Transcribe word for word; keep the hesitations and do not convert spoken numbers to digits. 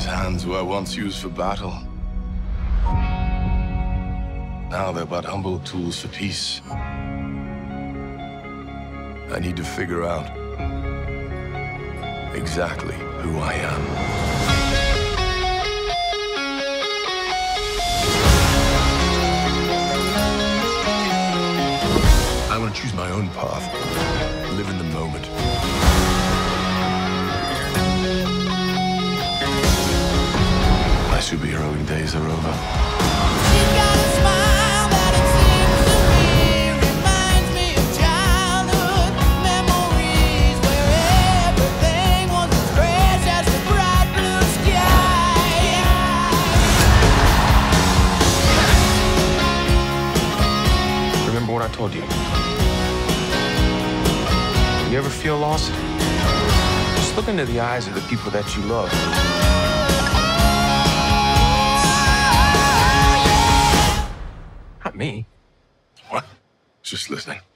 These hands were once used for battle. Now they're but humble tools for peace. I need to figure out exactly who I am. I want to choose my own path, live in the moment. My superheroing days are over. She's got a smile that it seems to me reminds me of childhood memories where everything was as fresh as the bright blue sky. Remember what I told you? You ever feel lost? Just look into the eyes of the people that you love. Not me. What? Just listening.